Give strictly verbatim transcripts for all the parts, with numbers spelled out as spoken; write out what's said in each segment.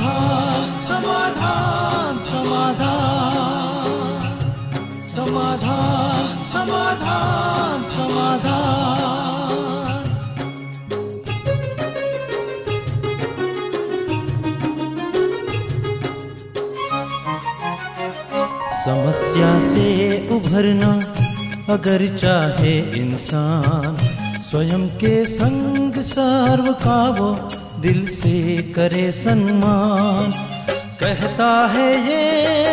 समाधान समाधान समाधान समाधान समाधान समाधान। समस्या से उभरना अगर चाहे इंसान, स्वयं के संग सर्व का वो दिल से करे सम्मान। कहता है ये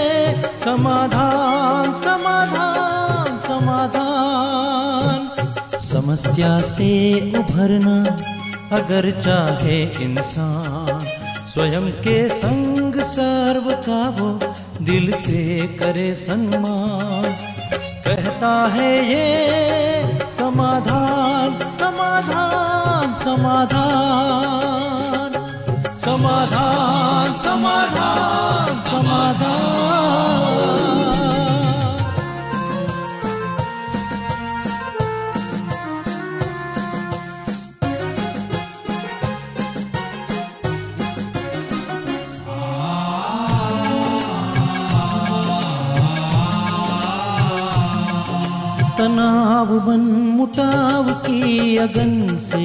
समाधान समाधान समाधान। समस्या से उभरना अगर चाहे इंसान, स्वयं के संग सर्व का वो दिल से करे सम्मान। कहता है ये समाधान समाधान समाधान समाधान समाधान समाधान। तनाव बन मुटाव की अगन से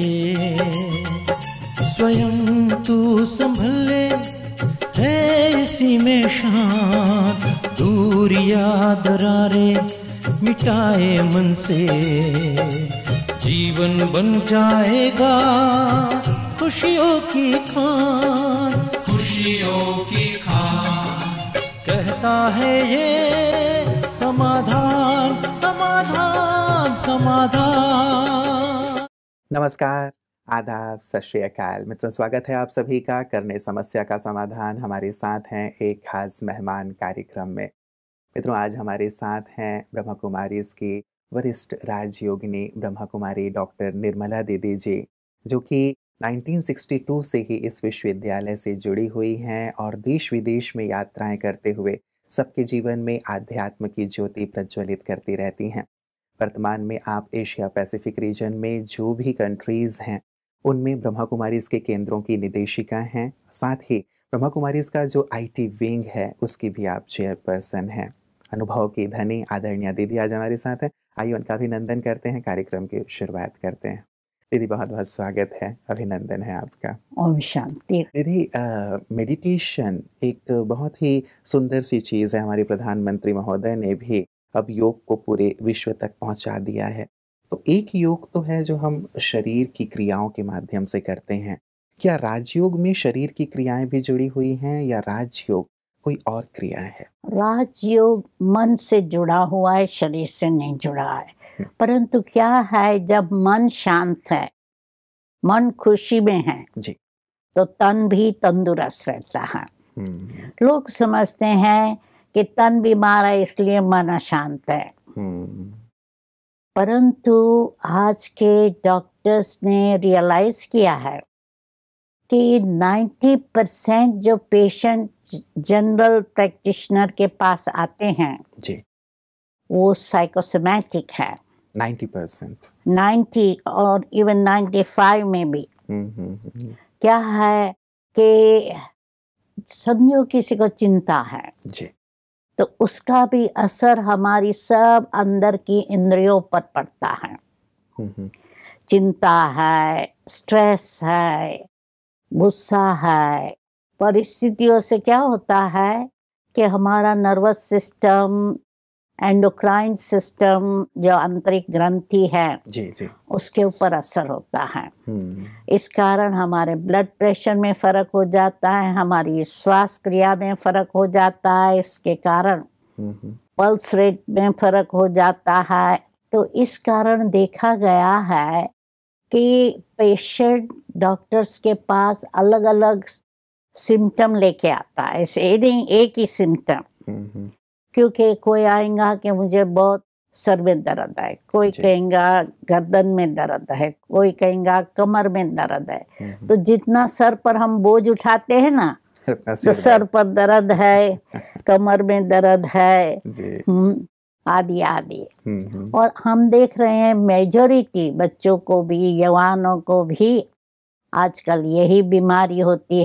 स्वयं तू संभल ले, है इसी में शान। दूरिया दरारे मिटाए मन से, जीवन बन जाएगा खुशियों की खान खुशियों की खान। कहता है ये समाधान समाधान समाधान। नमस्कार, आदाब, सत श्री अकाल। मित्रों, स्वागत है आप सभी का करने समस्या का समाधान। हमारे साथ हैं एक खास मेहमान कार्यक्रम में। मित्रों, आज हमारे साथ हैं ब्रह्मा कुमारीज की वरिष्ठ राजयोगिनी ब्रह्मा कुमारी डॉक्टर निर्मला दीदी जी, जो कि उन्नीस सौ बासठ से ही इस विश्वविद्यालय से जुड़ी हुई हैं और देश विदेश में यात्राएं करते हुए सबके जीवन में आध्यात्म की ज्योति प्रज्वलित करती रहती हैं। वर्तमान में आप एशिया पैसिफिक रीजन में जो भी कंट्रीज़ हैं उनमें ब्रह्मा कुमारीज के केंद्रों की निदेशिका हैं। साथ ही ब्रह्मा कुमारीज का जो आईटी विंग है उसकी भी आप चेयरपर्सन हैं। अनुभव की धनी आदरणीय दीदी आज हमारे साथ हैं। आइए उनका अभिनंदन करते हैं, कार्यक्रम की शुरुआत करते हैं। दीदी, बहुत बहुत स्वागत है, अभिनंदन है आपका। ओम शांति। दीदी, मेडिटेशन एक बहुत ही सुंदर सी चीज़ है। हमारे प्रधानमंत्री महोदय ने भी अब योग को पूरे विश्व तक पहुंचा दिया है। तो एक योग तो है जो हम शरीर की क्रियाओं के माध्यम से करते हैं। क्या राजयोग में शरीर की क्रियाएं भी जुड़ी हुई हैं या राजयोग कोई और क्रिया है? राजयोग मन से जुड़ा हुआ है, शरीर से नहीं जुड़ा है। परंतु क्या है, जब मन शांत है, मन खुशी में है जी, तो तन भी तंदुरुस्त रहता है। लोग समझते हैं कि तन बीमार है इसलिए मन अशांत है, परंतु आज के डॉक्टर्स ने रियलाइज किया है कि नब्बे परसेंट जो पेशेंट जनरल प्रैक्टिशनर के पास आते हैं जी, वो साइकोसोमैटिक है। नब्बे परसेंट नब्बे और इवन पचानवे में भी क्या है कि समझो किसी को चिंता है जी, तो उसका भी असर हमारी सब अंदर की इंद्रियों पर पड़ता है। चिंता है, स्ट्रेस है, गुस्सा है, परिस्थितियों से क्या होता है कि हमारा नर्वस सिस्टम, एंडोक्राइन सिस्टम, जो आंतरिक ग्रंथि है जी जी, उसके ऊपर असर होता है। इस कारण हमारे ब्लड प्रेशर में फर्क हो जाता है, हमारी श्वास क्रिया में फर्क हो जाता है, इसके कारण पल्स रेट में फर्क हो जाता है। तो इस कारण देखा गया है कि पेशेंट डॉक्टर्स के पास अलग अलग सिम्टम लेके आता है, ऐसे नहीं एक ही सिम्टम। क्योंकि कोई आएगा कि मुझे बहुत सर में दर्द है, कोई कहेगा गर्दन में दर्द है, कोई कहेगा कमर में दर्द है। तो जितना सर पर हम बोझ उठाते हैं ना, तो सर पर दर्द है, कमर में दर्द है, आदि आदि। और हम देख रहे हैं मेजॉरिटी बच्चों को भी, जवानों को भी आजकल यही बीमारी होती है।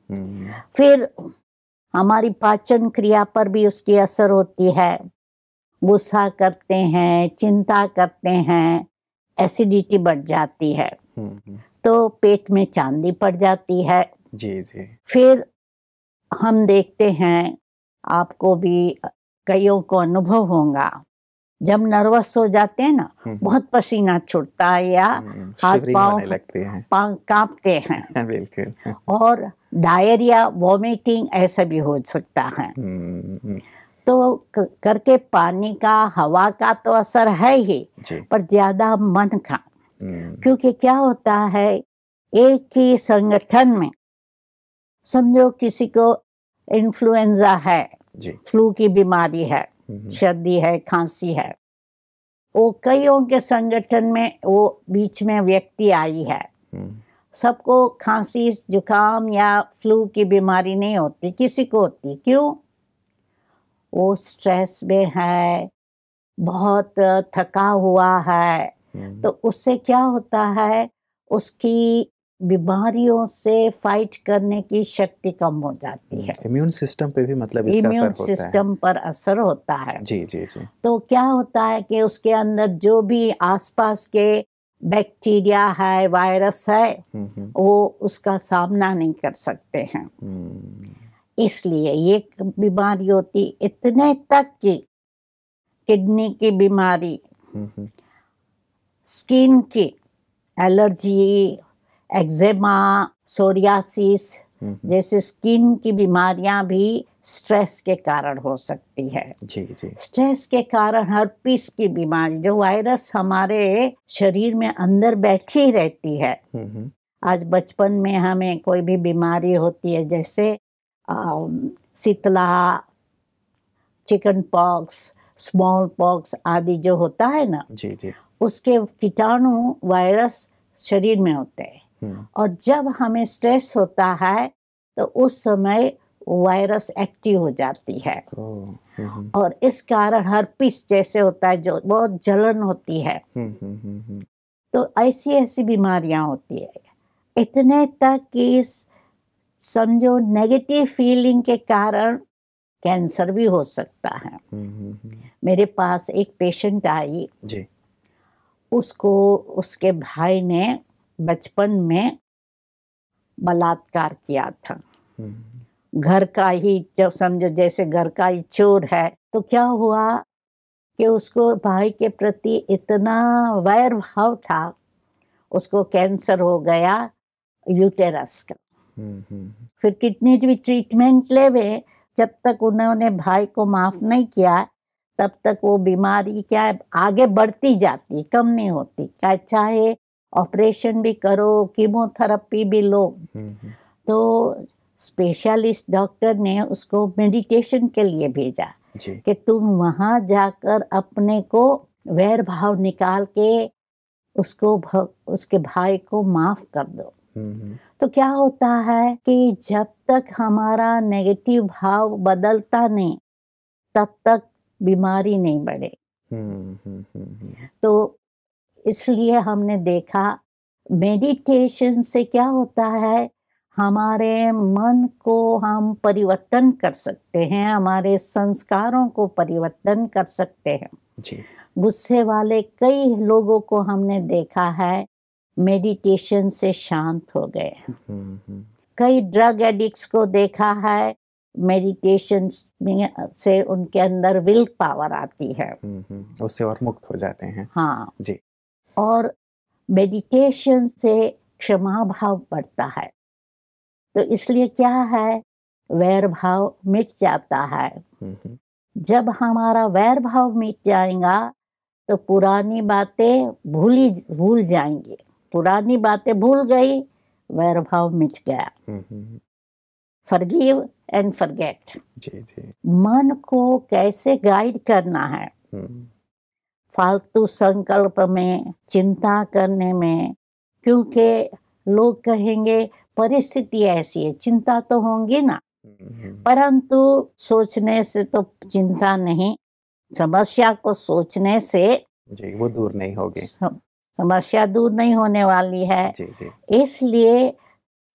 फिर हमारी पाचन क्रिया पर भी उसकी असर होती है। गुस्सा करते हैं, चिंता करते हैं, एसिडिटी बढ़ जाती है, तो पेट में चांदी पड़ जाती है। जी जी। फिर हम देखते हैं, आपको भी कईयों को अनुभव होगा, जब नर्वस हो जाते हैं ना, बहुत पसीना छूटता है या हाथ पांव लगते हैं, पांव कांपते हैं। बिल्कुल। और डायरिया, वॉमिटिंग ऐसा भी हो सकता है। तो करके पानी का, हवा का तो असर है ही, पर ज्यादा मन का। क्योंकि क्या होता है, एक ही संगठन में समझो किसी को इन्फ्लुएंजा है, फ्लू की बीमारी है, सर्दी है, खांसी है, वो कईयों के संगठन में वो बीच में व्यक्ति आई है, सबको खांसी, जुकाम या फ्लू की बीमारी नहीं होती, किसी को होती। क्यों? वो स्ट्रेस में है, बहुत थका हुआ है, तो उससे क्या होता है, उसकी बीमारियों से फाइट करने की शक्ति कम हो जाती है। इम्यून सिस्टम पे भी मतलब इसका इम्यून असर होता सिस्टम है। पर असर होता है। जी जी जी। तो क्या होता है कि उसके अंदर जो भी आसपास के बैक्टीरिया है, वायरस है, वो उसका सामना नहीं कर सकते हैं। इसलिए ये बीमारी होती इतने तक की किडनी की बीमारी, स्किन की एलर्जी, एक्जेमा, सोरियासिस जैसे स्किन की बीमारियां भी स्ट्रेस के कारण हो सकती है। जी जी। स्ट्रेस के कारण हर्पीस की बीमारी, जो वायरस हमारे शरीर में अंदर बैठी रहती है। आज बचपन में हमें कोई भी बीमारी होती है, जैसे शीतला, चिकन पॉक्स, स्मॉल पॉक्स आदि जो होता है ना, जी जी, उसके कीटाणु वायरस शरीर में होते हैं। और जब हमें स्ट्रेस होता है तो उस समय वायरस एक्टिव हो जाती है, और इस कारण हर्पीस जैसे होता है, जो बहुत जलन होती है। तो ऐसी ऐसी बीमारियां होती है, इतने तक कि समझो नेगेटिव फीलिंग के कारण कैंसर भी हो सकता है। मेरे पास एक पेशेंट आई जी, उसको उसके भाई ने बचपन में बलात्कार किया था। घर का ही, जब समझो जैसे घर का ही चोर है, तो क्या हुआ कि उसको भाई के प्रति इतना वैर भाव था, उसको कैंसर हो गया यूटेरस का। फिर कितनी भी ट्रीटमेंट लेवे, जब तक उन्होंने भाई को माफ नहीं किया, तब तक वो बीमारी क्या है, आगे बढ़ती जाती, कम नहीं होती। क्या चाहे ऑपरेशन भी करो, कीमोथेरेपी भी लो। तो स्पेशलिस्ट डॉक्टर ने उसको मेडिटेशन के लिए भेजा कि तुम वहां जाकर अपने को वैर भाव निकाल के उसको उसके भाई को माफ कर दो। तो क्या होता है कि जब तक हमारा नेगेटिव भाव बदलता नहीं, तब तक बीमारी नहीं बढ़े। तो इसलिए हमने देखा मेडिटेशन से क्या होता है, हमारे मन को हम परिवर्तन कर सकते हैं, हमारे संस्कारों को परिवर्तन कर सकते हैं। जी। गुस्से वाले कई लोगों को हमने देखा है मेडिटेशन से शांत हो गए। कई ड्रग एडिक्ट्स को देखा है, मेडिटेशन से उनके अंदर विल पावर आती है, उससे और मुक्त हो जाते हैं। हाँ जी। और मेडिटेशन से क्षमा भाव बढ़ता है। तो इसलिए क्या है, वैर भाव मिट जाता है। जब हमारा वैर भाव मिट जाएगा तो पुरानी बातें भूली भूल जाएंगे। पुरानी बातें भूल गई, वैर भाव मिट गया। Forgive and forget. जी जी। मन को कैसे गाइड करना है, फालतू संकल्प में, चिंता करने में, क्योंकि लोग कहेंगे परिस्थिति ऐसी है, चिंता तो होंगी ना, परंतु सोचने से तो चिंता नहीं, समस्या को सोचने से जी वो दूर नहीं होगी, समस्या दूर नहीं होने वाली है। जी जी। इसलिए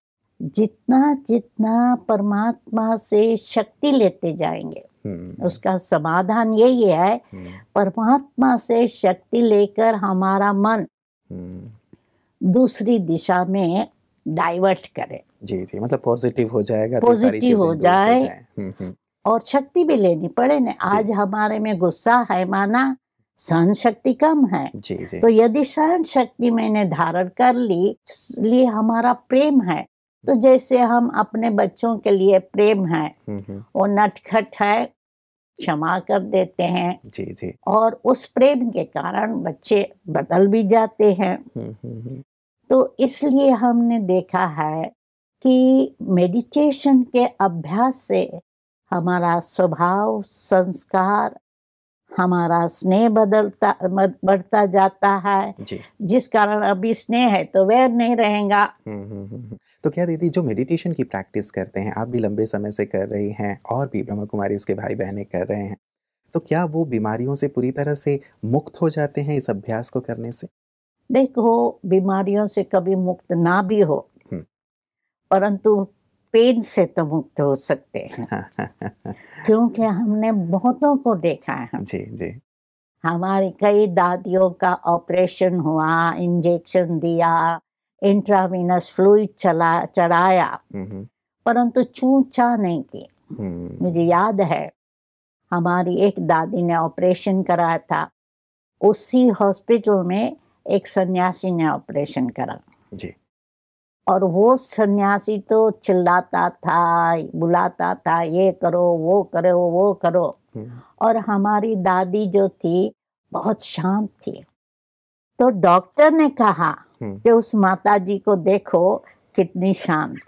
जितना जितना परमात्मा से शक्ति लेते जाएंगे, उसका समाधान यही है, परमात्मा से शक्ति लेकर हमारा मन दूसरी दिशा में डाइवर्ट करे। जी जी, मतलब पॉजिटिव हो जाएगा, पॉजिटिव हो जाए, हो जाए। और शक्ति भी लेनी पड़े ना। आज हमारे में गुस्सा है, माना सहन शक्ति कम है, जी जी। तो यदि सहन शक्ति मैंने धारण कर ली, इसलिए हमारा प्रेम है, तो जैसे हम अपने बच्चों के लिए प्रेम है, वो नटखट है, क्षमा कर देते हैं, जी जी। और उस प्रेम के कारण बच्चे बदल भी जाते हैं। तो इसलिए हमने देखा है कि मेडिटेशन के अभ्यास से हमारा स्वभाव, संस्कार, हमारा स्नेह बदलता बढ़ता जाता है, जिस कारण अभी स्नेह है तो वैर नहीं रहेगा। तो क्या दीदी, जो मेडिटेशन की प्रैक्टिस करते हैं, आप भी लंबे समय से कर रही हैं और भी ब्रह्मा कुमारीज के भाई बहनें कर रहे हैं, तो क्या वो बीमारियों से पूरी तरह से मुक्त हो जाते हैं इस अभ्यास को करने से? देखो, बीमारियों से कभी मुक्त ना भी हो, परंतु पेन से तो मुक्त हो सकते हैं। क्योंकि हमने बहुतों को देखा है। जी जी। हमारी कई दादियों का ऑपरेशन हुआ, इंजेक्शन दिया, इंट्रावीनस फ्लूइड चला चढ़ाया, परंतु चूचा नहीं की। मुझे याद है, हमारी एक दादी ने ऑपरेशन कराया था, उसी हॉस्पिटल में एक सन्यासी ने ऑपरेशन करा जी। और वो सन्यासी तो चिल्लाता था, बुलाता था, ये करो, वो करो, वो करो। और हमारी दादी जो थी बहुत शांत थी। तो डॉक्टर ने कहा कि उस माता जी को देखो कितनी शांत।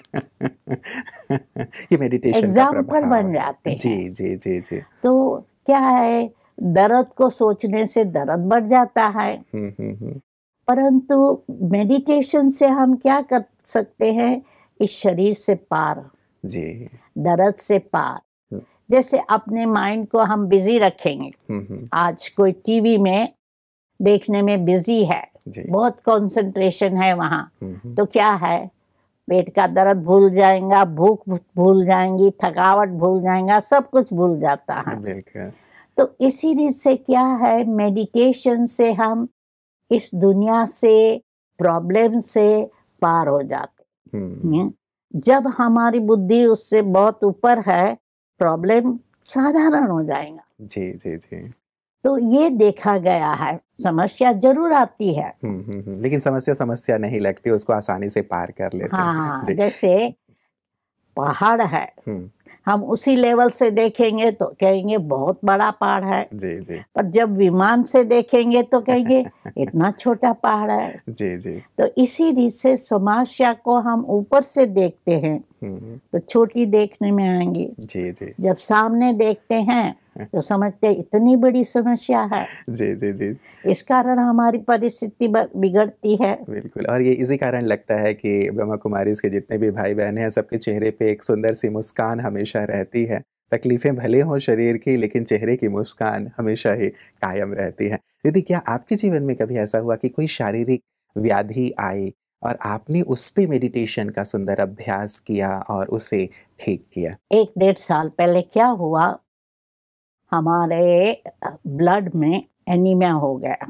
ये मेडिटेशन एग्जाम्पल बन जाते हैं। जी जी जी जी। तो क्या है, दर्द को सोचने से दर्द बढ़ जाता है, परंतु मेडिटेशन से हम क्या कर सकते हैं, इस शरीर से पार, जी, दर्द से पार। जैसे अपने माइंड को हम बिजी रखेंगे, आज कोई टीवी में देखने में बिजी है, बहुत कंसंट्रेशन है वहाँ, तो क्या है, पेट का दर्द भूल जाएगा, भूख भूल जाएंगी, थकावट भूल जाएगा, सब कुछ भूल जाता है। तो इसीलिए से क्या है, मेडिटेशन से हम इस दुनिया से, प्रॉब्लम से पार हो जाते हैं। जब हमारी बुद्धि उससे बहुत ऊपर है, प्रॉब्लम साधारण हो जाएगा। जी जी जी। तो ये देखा गया है, समस्या जरूर आती है, लेकिन समस्या समस्या नहीं लगती, उसको आसानी से पार कर लेते हैं। हाँ, जैसे पहाड़ है, हम उसी लेवल से देखेंगे तो कहेंगे बहुत बड़ा पहाड़ है, जी जी। पर जब विमान से देखेंगे तो कहेंगे इतना छोटा पहाड़ है। जी जी। तो इसीलिए से समस्या को हम ऊपर से देखते हैं तो छोटी देखने में आएंगी, जी जी। जब सामने देखते हैं तो समझते इतनी बड़ी समस्या है। जी जी जी। इस कारण हमारी परिस्थिति बिगड़ती है। बिल्कुल, और ये इसी कारण लगता है कि ब्रह्मा कुमारीज के जितने भी भाई बहन हैं, सबके चेहरे पे एक सुंदर सी मुस्कान हमेशा रहती है। तकलीफें भले हों शरीर की, लेकिन चेहरे की मुस्कान हमेशा ही कायम रहती है। दीदी, क्या आपके जीवन में कभी ऐसा हुआ कि कोई शारीरिक व्याधि आई और आपने उस पे मेडिटेशन का सुंदर अभ्यास किया और उसे ठीक किया? एक डेढ़ साल पहले क्या हुआ, हमारे ब्लड में एनीमिया हो गया,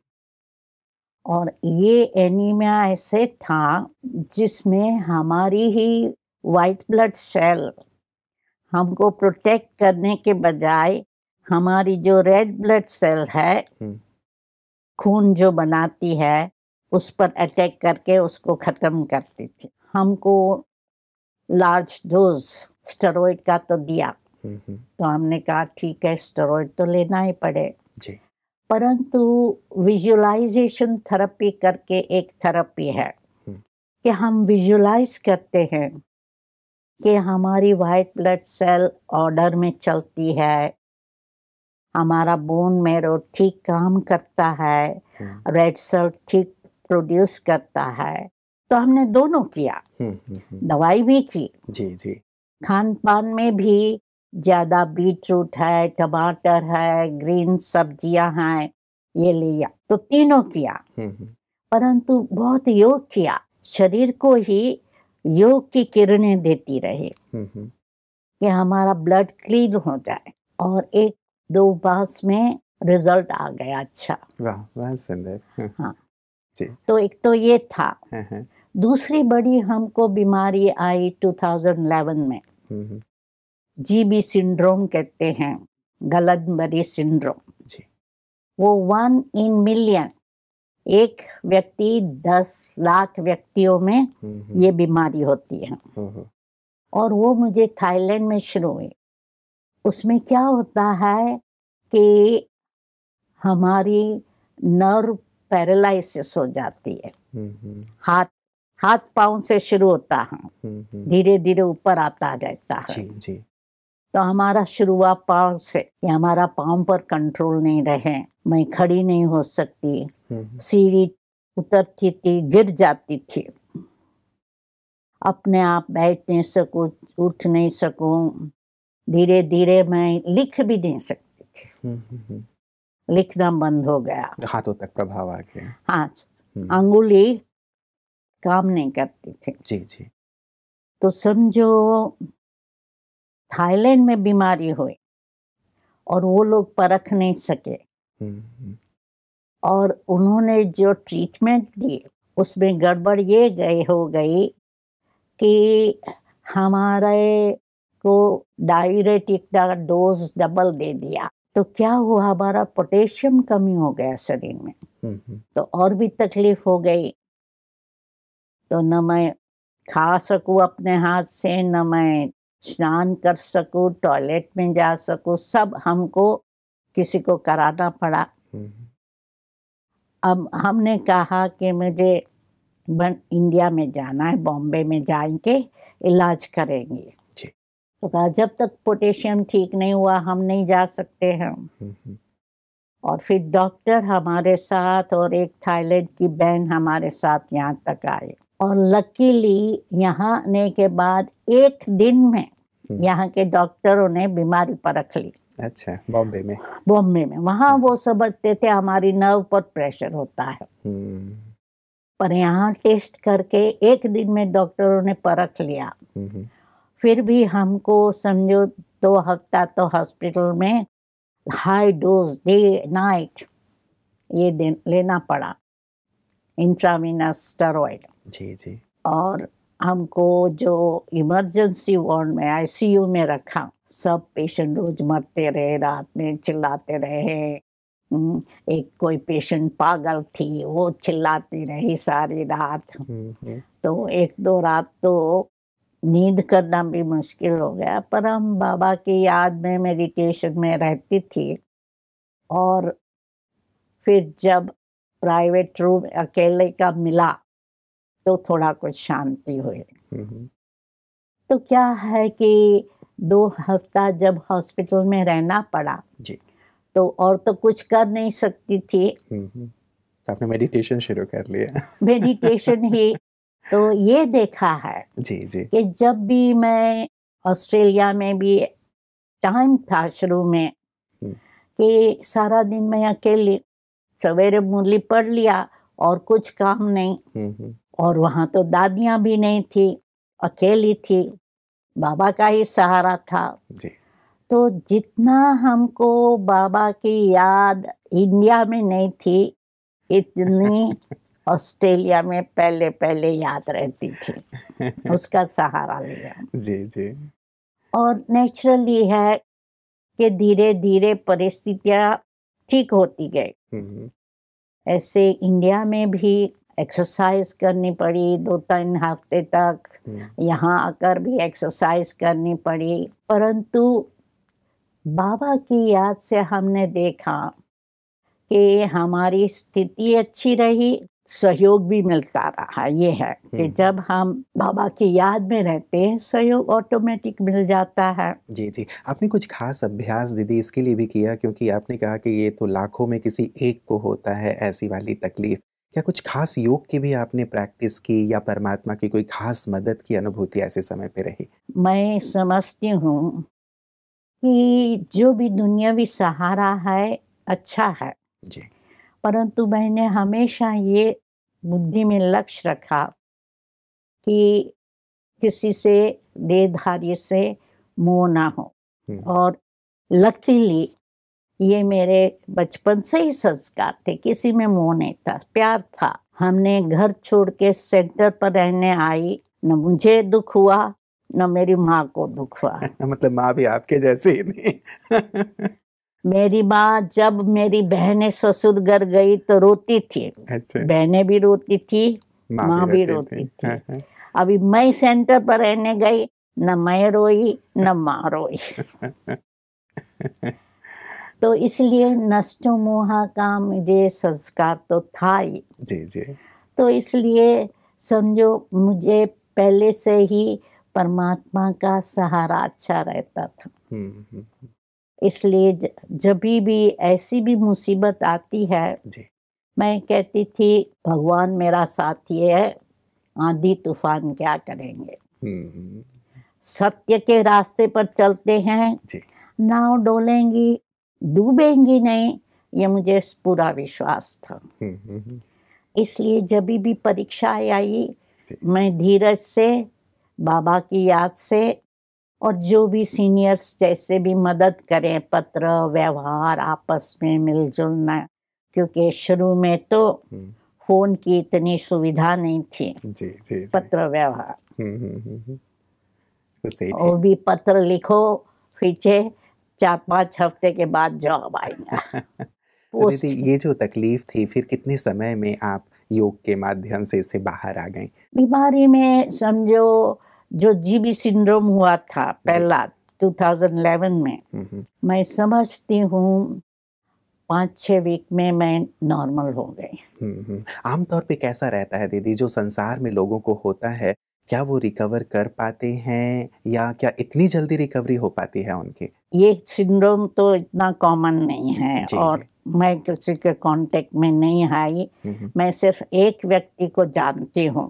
और ये एनीमिया ऐसे था जिसमें हमारी ही वाइट ब्लड सेल हमको प्रोटेक्ट करने के बजाय हमारी जो रेड ब्लड सेल है, खून जो बनाती है, उस पर अटैक करके उसको खत्म करती थी। हमको लार्ज डोज स्टेरॉइड का तो दिया, तो हमने कहा ठीक है, स्टेरॉइड तो लेना ही पड़े जी। परंतु विजुअलाइजेशन थेरेपी करके एक थेरेपी है कि हम विजुअलाइज करते हैं कि हमारी वाइट ब्लड सेल ऑर्डर में चलती है, हमारा बोन मैरो ठीक काम करता है, रेड सेल ठीक प्रोड्यूस करता है। तो हमने दोनों किया, दवाई भी की जी जी, खान पान में भी ज्यादा बीट रूट है, टमाटर है, ग्रीन सब्जियां हैं, ये लिया, तो तीनों किया। परंतु बहुत योग किया, शरीर को ही योग की किरणें देती रहे कि हमारा ब्लड क्लीन हो जाए, और एक दो मास में रिजल्ट आ गया अच्छा। वाह, बहुत सुंदर। हाँ जी। तो एक तो ये था। दूसरी बड़ी हमको बीमारी आई दो हज़ार ग्यारह में, जीबी सिंड्रोम कहते हैं, गलनबरी सिंड्रोम। जी। वो वन इन मिलियन, एक व्यक्ति दस लाख व्यक्तियों में ये बीमारी होती है। और वो मुझे थाईलैंड में शुरू हुई। उसमें क्या होता है कि हमारी नर्व पैरालिसिस हो जाती है। हाथ हाथ पांव से शुरू होता है, धीरे धीरे ऊपर आता जाता है। जी, जी। तो हमारा शुरुआत पांव से, कि हमारा पांव पर कंट्रोल नहीं रहे, मैं खड़ी नहीं हो सकती, सीढ़ी उतरती थी, गिर जाती थी, अपने आप बैठ नहीं सकूं, उठ नहीं सकूं, धीरे धीरे मैं लिख भी नहीं सकती थी, लिखना बंद हो गया, हाथों तक प्रभाव आ गया। हाँ, अंगुली काम नहीं करती थी। जी, जी। तो समझो थाईलैंड में बीमारी हुई और वो लोग परख नहीं सके, और उन्होंने जो ट्रीटमेंट दी उसमें गड़बड़ ये गई हो गई कि हमारे को डायरेटिक का डोज डबल दे दिया। तो क्या हुआ, हमारा पोटेशियम कमी हो गया शरीर में, तो और भी तकलीफ हो गई। तो न मैं खा सकूं अपने हाथ से, न मैं स्नान कर सकूं, टॉयलेट में जा सकूं, सब हमको किसी को कराना पड़ा। अब हमने कहा कि मुझे इंडिया में जाना है, बॉम्बे में जाएंगे इलाज करेंगे। तो कहा जब तक पोटेशियम ठीक नहीं हुआ हम नहीं जा सकते हैं। और फिर डॉक्टर हमारे साथ और एक थाईलैंड की बहन हमारे साथ यहाँ तक आए, और लकीली यहाँ आने के बाद एक दिन में यहाँ के डॉक्टरों ने बीमारी परख ली। अच्छा, बॉम्बे में? बॉम्बे में। वहाँ वो समझते थे हमारी नर्व पर प्रेशर होता है, पर यहाँ टेस्ट करके एक दिन में डॉक्टरों ने परख लिया। फिर भी हमको समझो दो हफ्ता तो हॉस्पिटल में हाई डोज डे नाइट ये दे, लेना पड़ा, इंट्रावीनस स्टेरॉइड। जी, जी। और हमको जो इमरजेंसी वार्ड में आईसीयू में रखा, सब पेशेंट रोज मरते रहे, रात में चिल्लाते रहे। एक कोई पेशेंट पागल थी, वो चिल्लाती रही सारी रात। तो एक दो रात तो नींद करना भी मुश्किल हो गया, पर हम बाबा की याद में मेडिटेशन में रहती थी। और फिर जब प्राइवेट रूम अकेले का मिला तो थोड़ा कुछ शांति हुई। तो क्या है कि दो हफ्ता जब हॉस्पिटल में रहना पड़ा जी, तो और तो कुछ कर नहीं सकती थी। तो आपने मेडिटेशन शुरू कर लिया? मेडिटेशन ही तो ये देखा है जी, जी। कि जब भी मैं ऑस्ट्रेलिया में भी टाइम था शुरू में कि सारा दिन मैं अकेली, सवेरे मुरली पढ़ लिया और कुछ काम नहीं। और वहाँ तो दादियाँ भी नहीं थी, अकेली थी, बाबा का ही सहारा था। जी। तो जितना हमको बाबा की याद इंडिया में नहीं थी, इतनी ऑस्ट्रेलिया में पहले पहले याद रहती थी। उसका सहारा लिया। जी, जी। और नेचुरली है कि धीरे धीरे परिस्थितियाँ ठीक होती गई। ऐसे इंडिया में भी एक्सरसाइज करनी पड़ी, दो तीन हफ्ते तक यहाँ आकर भी एक्सरसाइज करनी पड़ी। परंतु बाबा की याद से हमने देखा कि हमारी स्थिति अच्छी रही, सहयोग भी मिलता रहा। ये है कि जब हम बाबा की याद में रहते हैं सहयोग ऑटोमेटिक मिल जाता है। जी, जी। आपने कुछ खास अभ्यास दीदी इसके लिए भी किया, क्योंकि आपने कहा कि ये तो लाखों में किसी एक को होता है ऐसी वाली तकलीफ। क्या कुछ खास योग की भी आपने प्रैक्टिस की, या परमात्मा की कोई खास मदद की अनुभूति ऐसे समय पे रही? मैं समझती हूँ कि जो भी दुनियावी सहारा है अच्छा है जी। परंतु मैंने हमेशा ये बुद्धि में लक्ष्य रखा कि किसी से देहधारी से मोह ना हो। और लकीली ये मेरे बचपन से ही संस्कार थे, किसी में मोह नहीं था, प्यार था। हमने घर छोड़ के सेंटर पर रहने आई, न मुझे दुख हुआ न मेरी माँ को दुख हुआ। मतलब माँ भी आपके जैसे ही थी। मेरी माँ जब मेरी बहनें ससुर घर गई तो रोती थी। अच्छा। बहनें भी रोती थी, माँ माँ भी भी रोती रोती थी। थी। हाँ, हाँ। अभी मैं सेंटर पर रहने गई, न मैं रोई न माँ रोई। तो इसलिए नष्टो मोहा का मुझे संस्कार तो था ही। जी जी। तो इसलिए समझो मुझे पहले से ही परमात्मा का सहारा अच्छा रहता था। हम्म हम्म, इसलिए ज- जब भी ऐसी भी मुसीबत आती है, जी। मैं कहती थी भगवान मेरा साथी है, आंधी तूफान क्या करेंगे। हम्म हम्म, सत्य के रास्ते पर चलते हैं, जी। नाव डोलेंगी, डूबेंगी नहीं, ये मुझे पूरा विश्वास था। हम्म हम्म, हम्म, इसलिए जब भी परीक्षाएं आई, जी। मैं धीरज से, बाबा की याद से, और जो भी सीनियर्स जैसे भी मदद करें, पत्र व्यवहार आपस में मिलजुलना, क्योंकि शुरू में तो हम्म, फोन की इतनी सुविधा नहीं थी। जी जी जी। पत्र व्यवहार, हम्म हम्म, हम्म, हम्म, तो सही और ठीक। भी पत्र लिखो, पीछे चार पांच हफ्ते के बाद जवाब आएगा। तो दीदी, पोस्ट ये जो तकलीफ थी फिर कितने समय में आप योग के माध्यम से इससे बाहर आ गई? बीमारी में समझो, जो जीबी सिंड्रोम हुआ था जी। पहला दो हज़ार ग्यारह में, हम्म हम्म, मैं समझती हूँ पाँच छः वीक में मैं नॉर्मल हो गई। हम्म हम्म। आमतौर पे कैसा रहता है दीदी, जो संसार में लोगों को होता है, क्या वो रिकवर कर पाते हैं या क्या इतनी जल्दी रिकवरी हो पाती है उनकी? ये सिंड्रोम तो इतना कॉमन नहीं है, जी और जी। मैं किसी के कांटेक्ट में नहीं आई। हम्म हम्म, मैं सिर्फ एक व्यक्ति को जानती हूँ,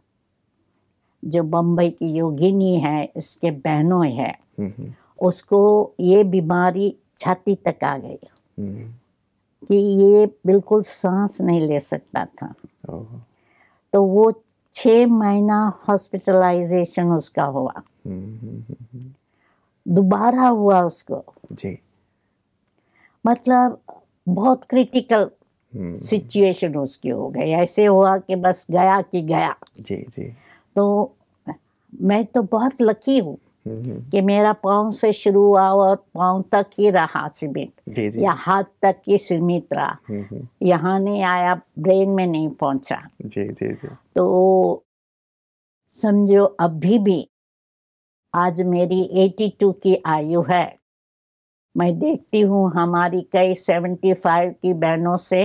जो बम्बई की योगिनी है, इसके बहनों है, हम्म हम्म, उसको ये बीमारी छाती तक आ गई हम्म, कि ये बिल्कुल सांस नहीं ले सकता था। ओह, तो वो छः महीना हॉस्पिटलाइजेशन उसका हुआ, हम्म हम्म, हम्म, दोबारा हुआ उसको। जी। मतलब बहुत क्रिटिकल हम्म, सिचुएशन उसकी हो गई, ऐसे हुआ कि बस गया कि गया। जी जी। तो मैं तो बहुत लकी हूँ हम्म हम्म, कि मेरा पाँव से शुरू हुआ और पाँव तक ही रहा सीमित, जी जी। या हाथ तक ही सीमित रहा, हम्म हम्म, यहाँ नहीं आया, ब्रेन में नहीं पहुंचा। जी जी जी। तो समझो अभी भी, आज मेरी बयासी की आयु है, मैं देखती हूँ हमारी कई पचहत्तर की बहनों से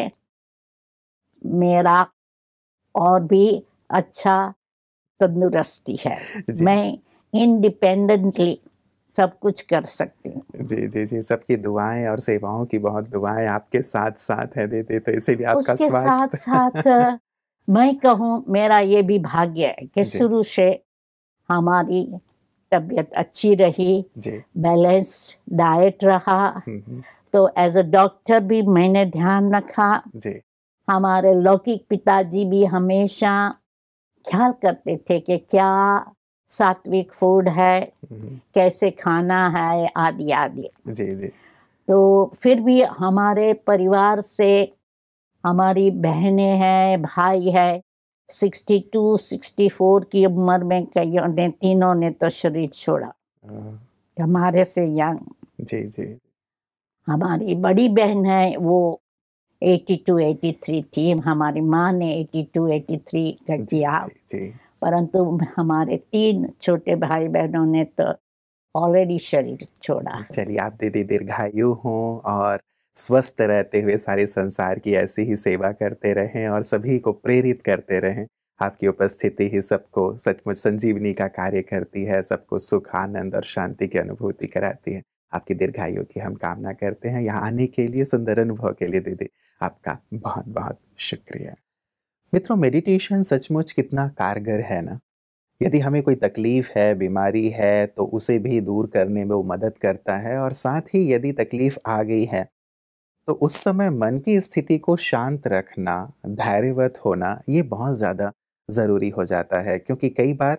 मेरा और भी अच्छा तंदुरुस्ती है। जी मैं इंडिपेंडेंटली सब कुछ कर सकती हूँ। जी जी जी। सबकी दुआएं और सेवाओं की बहुत दुआएं आपके साथ साथ है दीदी, तो इसीलिए आपका उसके साथ साथ स्वास्थ्य। मैं कहूँ, मेरा ये भी भाग्य है कि जी शुरू से हमारी तबीयत अच्छी रही, जी। बैलेंस डाइट रहा। हम्म हम्म, तो एज अ डॉक्टर भी मैंने ध्यान रखा। जी हमारे लौकिक पिताजी भी हमेशा ख्याल करते थे कि क्या सात्विक फूड है, हम्म, कैसे खाना है, आदि आदि। जी जी। तो फिर भी हमारे परिवार से, हमारी बहनें हैं, भाई है, बासठ चौंसठ की उम्र में कईयों ने, तीनों ने तो शरीर छोड़ा, अ, हमारे से यंग। जी जी। हमारी बड़ी बहन है, वो बयासी तिरासी थी, हमारी माँ ने बयासी तिरासी कर जी दिया। जी जी। परंतु हमारे तीन छोटे भाई बहनों ने तो ऑलरेडी शरीर छोड़ा है। चलिए, आप दीदी दीर्घायु हों और स्वस्थ रहते हुए सारे संसार की ऐसी ही सेवा करते रहें और सभी को प्रेरित करते रहें। आपकी उपस्थिति ही सबको सचमुच संजीवनी का कार्य करती है, सबको सुख, आनंद और शांति की अनुभूति कराती है। आपकी दीर्घायु की हम कामना करते हैं। यहाँ आने के लिए, सुंदर अनुभव के लिए दीदी आपका बहुत बहुत शुक्रिया। मित्रों, मेडिटेशन सचमुच कितना कारगर है ना। यदि हमें कोई तकलीफ है, बीमारी है, तो उसे भी दूर करने में वो मदद करता है, और साथ ही यदि तकलीफ आ गई है तो उस समय मन की स्थिति को शांत रखना, धैर्यवत होना, ये बहुत ज़्यादा ज़रूरी हो जाता है। क्योंकि कई बार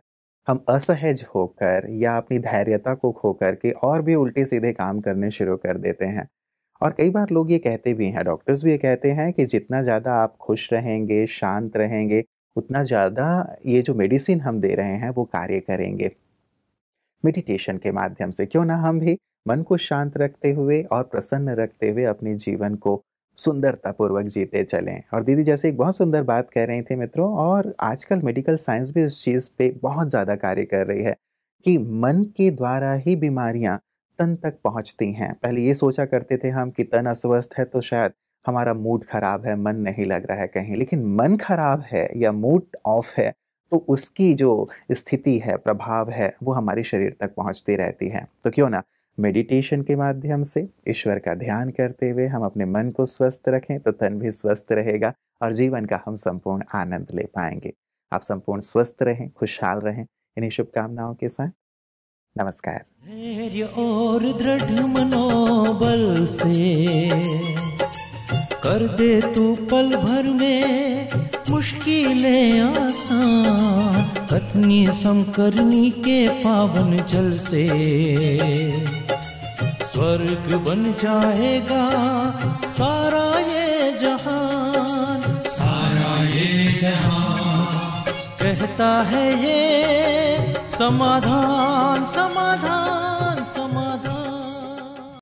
हम असहज होकर या अपनी धैर्यता को खोकर के और भी उल्टे सीधे काम करने शुरू कर देते हैं। और कई बार लोग ये कहते भी हैं, डॉक्टर्स भी ये कहते हैं कि जितना ज़्यादा आप खुश रहेंगे, शांत रहेंगे, उतना ज़्यादा ये जो मेडिसिन हम दे रहे हैं वो कार्य करेंगे। मेडिटेशन के माध्यम से क्यों ना हम भी मन को शांत रखते हुए और प्रसन्न रखते हुए अपने जीवन को सुंदरतापूर्वक जीते चलें। और दीदी जैसे एक बहुत सुंदर बात कह रहे थे मित्रों, और आजकल मेडिकल साइंस भी इस चीज़ पे बहुत ज़्यादा कार्य कर रही है कि मन के द्वारा ही बीमारियां तन तक पहुंचती हैं। पहले ये सोचा करते थे हम कि तन अस्वस्थ है तो शायद हमारा मूड खराब है, मन नहीं लग रहा है कहीं, लेकिन मन खराब है या मूड ऑफ है तो उसकी जो स्थिति है, प्रभाव है, वो हमारे शरीर तक पहुंचती रहती है। तो क्यों ना मेडिटेशन के माध्यम से ईश्वर का ध्यान करते हुए हम अपने मन को स्वस्थ रखें तो तन भी स्वस्थ रहेगा और जीवन का हम संपूर्ण आनंद ले पाएंगे। आप संपूर्ण स्वस्थ रहें, खुशहाल रहें, इन्हीं शुभकामनाओं के साथ नमस्कार। धैर्य और दृढ़ मनोबल से कर दे तू पल भर में मुश्किलें आसान, कतनी समकरनी के पावन जल से स्वर्ग बन जाएगा सारा ये जहान, सारा ये जहान कहता है ये समाधान, समाधान।